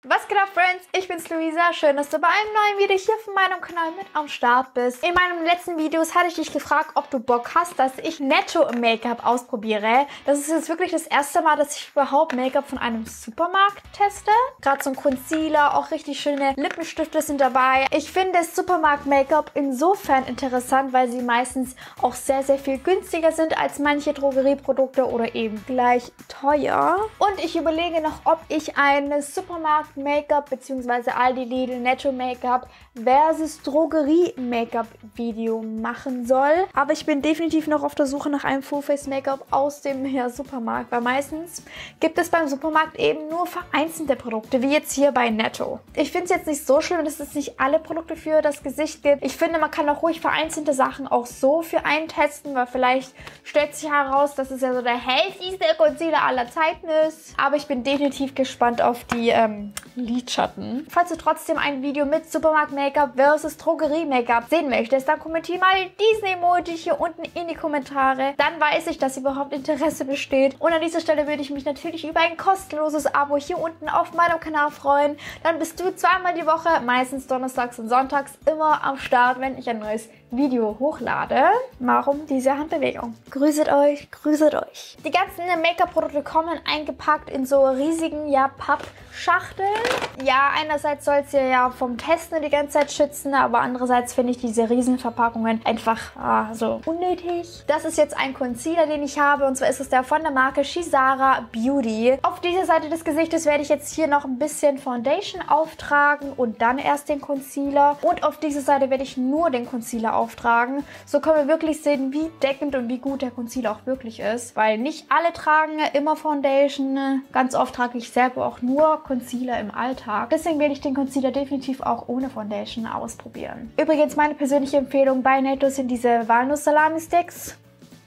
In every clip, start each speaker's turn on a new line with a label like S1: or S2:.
S1: Was geht ab, Friends? Ich bin's Luisa. Schön, dass du bei einem neuen Video hier von meinem Kanal mit am Start bist. In meinen letzten Videos hatte ich dich gefragt, ob du Bock hast, dass ich Netto-Make-up ausprobiere. Das ist jetzt wirklich das erste Mal, dass ich überhaupt Make-up von einem Supermarkt teste. Gerade so ein Concealer, auch richtig schöne Lippenstifte sind dabei. Ich finde Supermarkt-Make-up insofern interessant, weil sie meistens auch sehr, sehr viel günstiger sind als manche Drogerieprodukte oder eben gleich teuer. Und ich überlege noch, ob ich eine Supermarkt-Make-up bzw. Aldi Lidl Netto-Make-up versus Drogerie-Make-up-Video machen soll. Aber ich bin definitiv noch auf der Suche nach einem Full-Face-Make-up aus dem Supermarkt, weil meistens gibt es beim Supermarkt eben nur vereinzelte Produkte, wie jetzt hier bei Netto. Ich finde es jetzt nicht so schlimm, dass es nicht alle Produkte für das Gesicht gibt. Ich finde, man kann auch ruhig vereinzelte Sachen auch so für einen testen, weil vielleicht stellt sich heraus, dass es ja so der hässlichste Concealer aller Zeiten ist. Aber ich bin definitiv gespannt auf die Lidschatten. Falls du trotzdem ein Video mit Supermarkt-Make-up versus Drogerie-Make-up sehen möchtest, dann kommentier mal diesen Emoji hier unten in die Kommentare. Dann weiß ich, dass überhaupt Interesse besteht. Und an dieser Stelle würde ich mich natürlich über ein kostenloses Abo hier unten auf meinem Kanal freuen. Dann bist du zweimal die Woche, meistens donnerstags und sonntags, immer am Start, wenn ich ein neues Video hochlade. Warum diese Handbewegung? Grüßet euch, grüßet euch. Die ganzen Make-up-Produkte kommen eingepackt in so riesigen, Pappschachteln. Ja, einerseits soll es ja vom Testen die ganze Zeit schützen, aber andererseits finde ich diese Riesenverpackungen einfach so unnötig. Das ist jetzt ein Concealer, den ich habe, und zwar ist es der von der Marke Shizara Beauty. Auf dieser Seite des Gesichtes werde ich jetzt hier noch ein bisschen Foundation auftragen und dann erst den Concealer. Und auf dieser Seite werde ich nur den Concealer auftragen. So können wir wirklich sehen, wie deckend und wie gut der Concealer auch wirklich ist. Weil nicht alle tragen immer Foundation. Ganz oft trage ich selber auch nur Concealer im Alltag. Deswegen werde ich den Concealer definitiv auch ohne Foundation ausprobieren. Übrigens, meine persönliche Empfehlung bei Netto sind diese Walnuss-Salami-Sticks.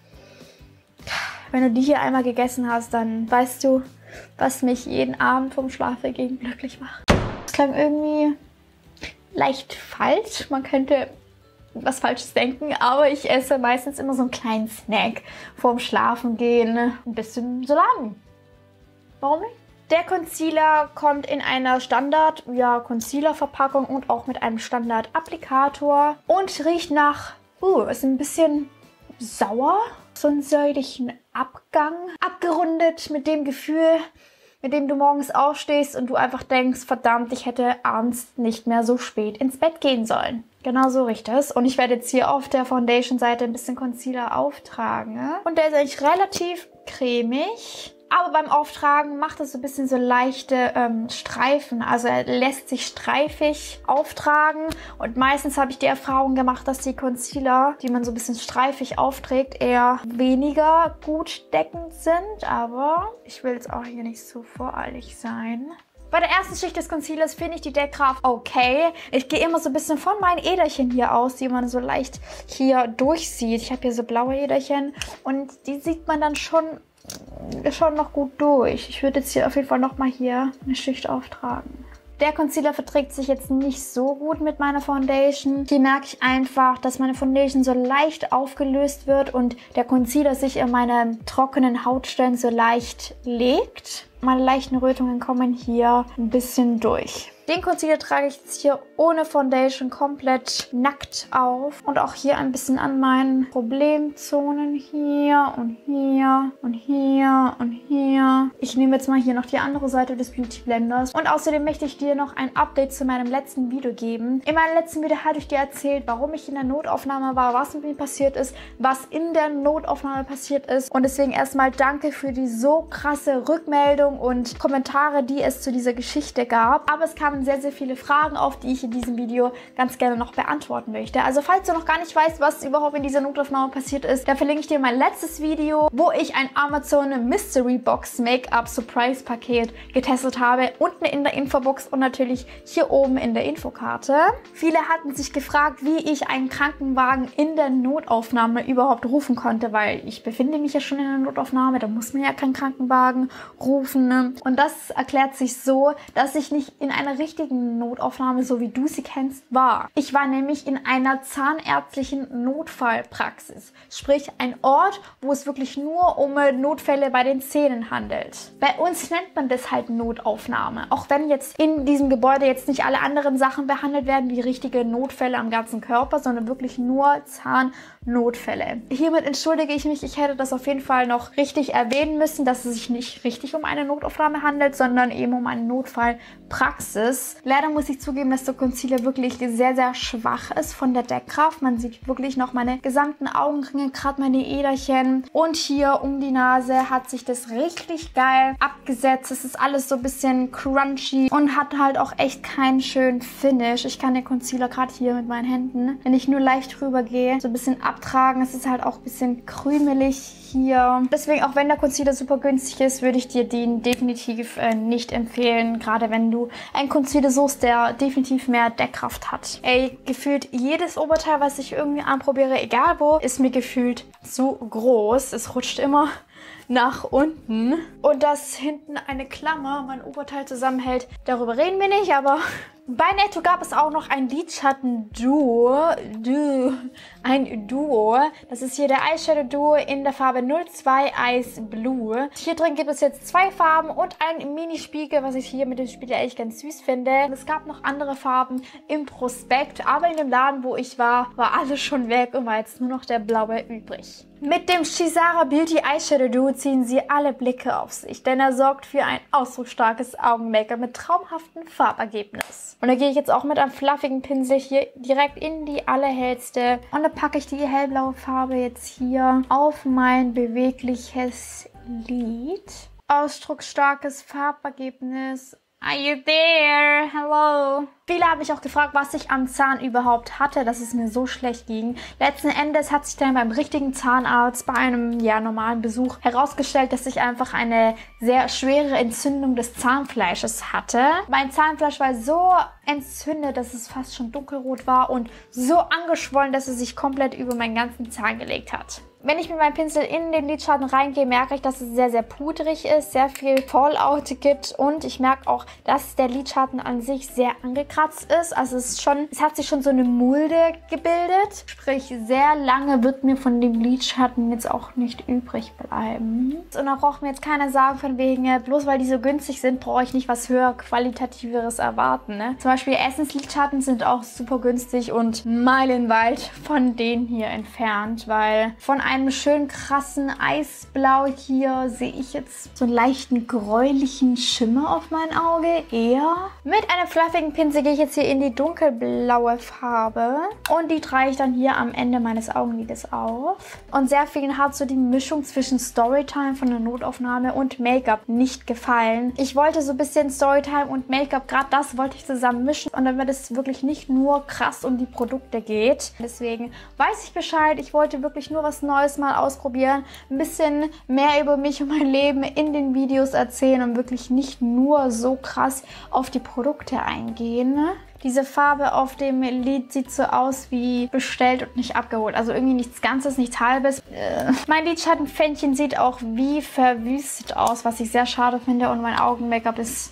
S1: Wenn du die hier einmal gegessen hast, dann weißt du, was mich jeden Abend vom Schlafengehen glücklich macht. Das klang irgendwie leicht falsch. Man könnte was Falsches denken, aber ich esse meistens immer so einen kleinen Snack vorm Schlafengehen. Ein bisschen Salami. Warum nicht? Der Concealer kommt in einer Standard-Concealer-Verpackung und auch mit einem Standard-Applikator und riecht nach, ist ein bisschen sauer, so einen säuerlichen Abgang. Abgerundet mit dem Gefühl, mit dem du morgens aufstehst und du einfach denkst, verdammt, ich hätte abends nicht mehr so spät ins Bett gehen sollen. Genau so riecht es. Und ich werde jetzt hier auf der Foundation-Seite ein bisschen Concealer auftragen. Und der ist eigentlich relativ cremig. Aber beim Auftragen macht es so ein bisschen so leichte Streifen. Also er lässt sich streifig auftragen. Und meistens habe ich die Erfahrung gemacht, dass die Concealer, die man so ein bisschen streifig aufträgt, eher weniger gut deckend sind. Aber ich will jetzt auch hier nicht so voreilig sein. Bei der ersten Schicht des Concealers finde ich die Deckkraft okay. Ich gehe immer so ein bisschen von meinen Äderchen hier aus, die man so leicht hier durchsieht. Ich habe hier so blaue Äderchen und die sieht man dann schon noch gut durch. Ich würde jetzt hier auf jeden Fall nochmal hier eine Schicht auftragen. Der Concealer verträgt sich jetzt nicht so gut mit meiner Foundation. Hier merke ich einfach, dass meine Foundation so leicht aufgelöst wird und der Concealer sich in meine trockenen Hautstellen so leicht legt. Meine leichten Rötungen kommen hier ein bisschen durch. Den Concealer trage ich jetzt hier ohne Foundation komplett nackt auf. Und auch hier ein bisschen an meinen Problemzonen hier und hier und hier und hier. Ich nehme jetzt mal hier noch die andere Seite des Beauty Blenders. Und außerdem möchte ich dir noch ein Update zu meinem letzten Video geben. In meinem letzten Video hatte ich dir erzählt, warum ich in der Notaufnahme war, was mit mir passiert ist, was in der Notaufnahme passiert ist. Und deswegen erstmal danke für die so krasse Rückmeldung und Kommentare, die es zu dieser Geschichte gab. Aber es kamen sehr, sehr viele Fragen auf, die ich in diesem Video ganz gerne noch beantworten möchte. Also falls du noch gar nicht weißt, was überhaupt in dieser Notaufnahme passiert ist, dann verlinke ich dir mein letztes Video, wo ich ein Amazon Mystery Box Make-up Surprise Paket getestet habe. Unten in der Infobox und natürlich hier oben in der Infokarte. Viele hatten sich gefragt, wie ich einen Krankenwagen in der Notaufnahme überhaupt rufen konnte, weil ich befinde mich ja schon in der Notaufnahme, da muss man ja keinen Krankenwagen rufen. gerufen. Und das erklärt sich so, dass ich nicht in einer richtigen Notaufnahme, so wie du sie kennst, war. Ich war nämlich in einer zahnärztlichen Notfallpraxis. Sprich, ein Ort, wo es wirklich nur um Notfälle bei den Zähnen handelt. Bei uns nennt man das halt Notaufnahme. Auch wenn jetzt in diesem Gebäude jetzt nicht alle anderen Sachen behandelt werden, wie richtige Notfälle am ganzen Körper, sondern wirklich nur Zahnnotfälle. Hiermit entschuldige ich mich, ich hätte das auf jeden Fall noch richtig erwähnen müssen, dass es sich nicht richtig um eine Notaufnahme handelt, sondern eben um eine Notfallpraxis. Leider muss ich zugeben, dass der Concealer wirklich sehr, sehr schwach ist von der Deckkraft. Man sieht wirklich noch meine gesamten Augenringe, gerade meine Äderchen. Und hier um die Nase hat sich das richtig geil abgesetzt. Es ist alles so ein bisschen crunchy und hat halt auch echt keinen schönen Finish. Ich kann den Concealer gerade hier mit meinen Händen, wenn ich nur leicht drüber gehe, so ein bisschen abtragen. Es ist halt auch ein bisschen krümelig hier. Deswegen, auch wenn der Concealer super günstig ist, würde ich dir den definitiv nicht empfehlen. Gerade wenn du einen Concealer suchst, der definitiv mehr Deckkraft hat. Ey, gefühlt jedes Oberteil, was ich irgendwie anprobiere, egal wo, ist mir gefühlt zu groß. Es rutscht immer nach unten. Und dass hinten eine Klammer mein Oberteil zusammenhält, darüber reden wir nicht, aber bei Netto gab es auch noch ein Lidschatten-Duo. Ein Duo. Das ist hier der Eyeshadow-Duo in der Farbe 02 Ice Blue. Hier drin gibt es jetzt 2 Farben und einen Mini-Spiegel, was ich hier mit dem Spiegel eigentlich ganz süß finde. Und es gab noch andere Farben im Prospekt, aber in dem Laden, wo ich war alles schon weg und war jetzt nur noch der blaue übrig. Mit dem Shisara Beauty Eyeshadow Duo ziehen sie alle Blicke auf sich, denn er sorgt für ein ausdrucksstarkes Augen-Make-up mit traumhaftem Farbergebnis. Und da gehe ich jetzt auch mit einem fluffigen Pinsel hier direkt in die allerhellste. Und da packe ich die hellblaue Farbe jetzt hier auf mein bewegliches Lid. Ausdrucksstarkes Farbergebnis. Are you there? Hello. Viele haben mich auch gefragt, was ich am Zahn überhaupt hatte, dass es mir so schlecht ging. Letzten Endes hat sich dann beim richtigen Zahnarzt bei einem normalen Besuch herausgestellt, dass ich einfach eine sehr schwere Entzündung des Zahnfleisches hatte. Mein Zahnfleisch war so entzündet, dass es fast schon dunkelrot war und so angeschwollen, dass es sich komplett über meinen ganzen Zahn gelegt hat. Wenn ich mit meinem Pinsel in den Lidschatten reingehe, merke ich, dass es sehr, sehr pudrig ist, sehr viel Fallout gibt und ich merke auch, dass der Lidschatten an sich sehr angekratzt ist. Also es hat sich schon so eine Mulde gebildet. Sprich, sehr lange wird mir von dem Lidschatten jetzt auch nicht übrig bleiben. Und da braucht mir jetzt keiner sagen von wegen, bloß weil die so günstig sind, brauche ich nicht was höher qualitativeres erwarten. Ne? Zum Beispiel Essenslidschatten sind auch super günstig und meilenweit von denen hier entfernt, weil von einem schön krassen Eisblau hier sehe ich jetzt so einen leichten gräulichen Schimmer auf mein Auge. Eher. Mit einem fluffigen Pinsel gehe ich jetzt hier in die dunkelblaue Farbe und die trage ich dann hier am Ende meines Augenlides auf. Und sehr vielen hat so die Mischung zwischen Storytime von der Notaufnahme und Make-up nicht gefallen. Ich wollte so ein bisschen Storytime und Make-up, gerade das wollte ich zusammen mischen und damit es wirklich nicht nur krass um die Produkte geht. Deswegen weiß ich Bescheid. Ich wollte wirklich nur was Neues mal ausprobieren, ein bisschen mehr über mich und mein Leben in den Videos erzählen und wirklich nicht nur so krass auf die Produkte eingehen. Diese Farbe auf dem Lid sieht so aus wie bestellt und nicht abgeholt. Also irgendwie nichts Ganzes, nichts Halbes. Mein Lidschattenpfännchen sieht auch wie verwüstet aus, was ich sehr schade finde und mein Augen-Make-up ist...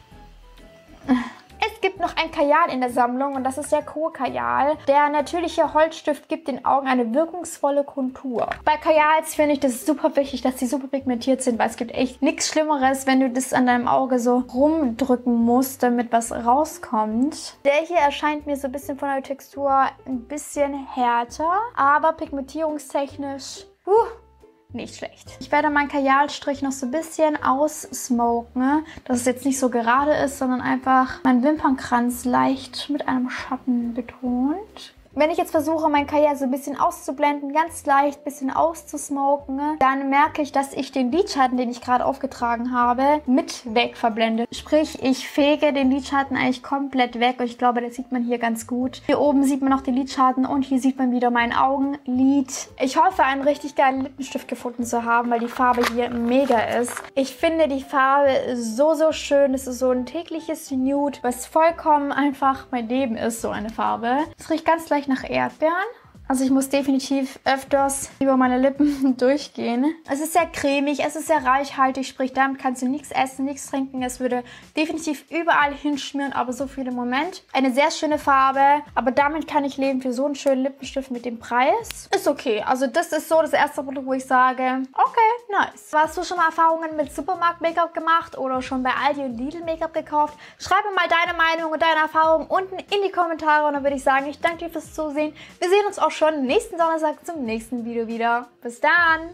S1: Es gibt noch ein Kajal in der Sammlung und das ist der Kur-Kajal. Der natürliche Holzstift gibt den Augen eine wirkungsvolle Kontur. Bei Kajals finde ich das super wichtig, dass die super pigmentiert sind, weil es gibt echt nichts Schlimmeres, wenn du das an deinem Auge so rumdrücken musst, damit was rauskommt. Der hier erscheint mir so ein bisschen von der Textur ein bisschen härter, aber pigmentierungstechnisch... nicht schlecht. Ich werde meinen Kajalstrich noch so ein bisschen aussmoken, dass es jetzt nicht so gerade ist, sondern einfach meinen Wimpernkranz leicht mit einem Schatten betont. Wenn ich jetzt versuche, mein Kajal so ein bisschen auszublenden, ganz leicht ein bisschen auszusmoken, dann merke ich, dass ich den Lidschatten, den ich gerade aufgetragen habe, mit weg verblende. Sprich, ich fege den Lidschatten eigentlich komplett weg und ich glaube, das sieht man hier ganz gut. Hier oben sieht man noch den Lidschatten und hier sieht man wieder mein Augenlid. Ich hoffe, einen richtig geilen Lippenstift gefunden zu haben, weil die Farbe hier mega ist. Ich finde die Farbe so, so schön. Es ist so ein tägliches Nude, was vollkommen einfach mein Leben ist, so eine Farbe. Es riecht ganz leicht nach Erdbeeren. Also ich muss definitiv öfters über meine Lippen durchgehen. Es ist sehr cremig, es ist sehr reichhaltig, sprich damit kannst du nichts essen, nichts trinken. Es würde definitiv überall hinschmieren, aber so viel im Moment. Eine sehr schöne Farbe, aber damit kann ich leben für so einen schönen Lippenstift mit dem Preis. Ist okay, also das ist so das erste Produkt, wo ich sage, okay, nice. Hast du schon mal Erfahrungen mit Supermarkt-Make-up gemacht oder schon bei Aldi und Lidl Make-up gekauft? Schreib mir mal deine Meinung und deine Erfahrungen unten in die Kommentare und dann würde ich sagen, ich danke dir fürs Zusehen. Wir sehen uns auch schon nächsten Donnerstag zum nächsten Video wieder. Bis dann!